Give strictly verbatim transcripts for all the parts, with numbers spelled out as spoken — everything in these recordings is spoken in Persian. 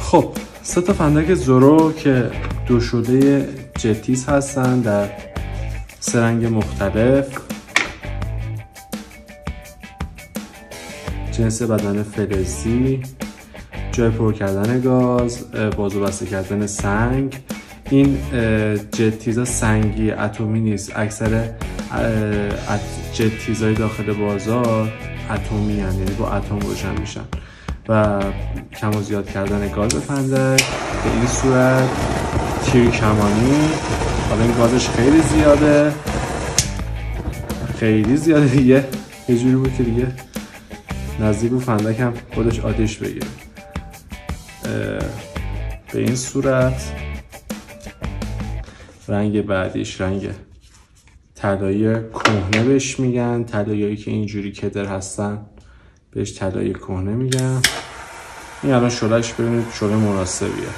خب سه تا فندک زورو که دو شده جتیز هستن در سه رنگ مختلف، جنس بدن فلزی، جای پر کردن گاز، باز و بسته کردن سنگ. این جتیزا سنگی اتمی نیست، اکثر جتیزای داخل بازار اتمی هن، یعنی با اتم روشن میشن و کم و زیاد کردن گاز فندک به این صورت تیر کمانی. حالا این گازش خیلی زیاده خیلی زیاده دیگه، یه جوری بود که دیگه نزدیک به فندک هم خودش آتیش بگیره. به این صورت رنگ بعدیش رنگ طلایی کهنه بهش میگن، طلاییایی که اینجوری کدر هستن بهش طلایی کهنه میگن. این الان شعله‌اش ببینید شعله مناسبیه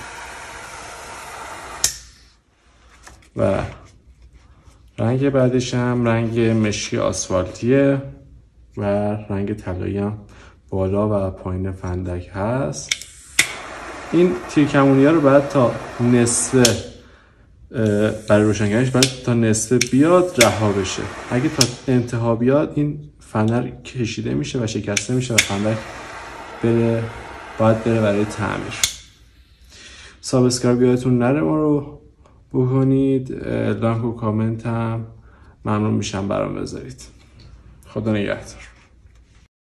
و رنگ بعدش هم رنگ مشکی آسفالتیه و رنگ طلایی هم بالا و پایین فندک هست. این تیرکمونی ها رو باید تا نصف برای روشنگریش باید تا نصف بیاد رها بشه. اگه تا انتها بیاد این فندک کشیده میشه و شکسته میشه و فندک بره باید بره برای تعمیر. سابسکرایب یادتون نره ما رو بکنید، لایک و کامنت هم ممنون میشم برام بذارید. خدا نگهدار.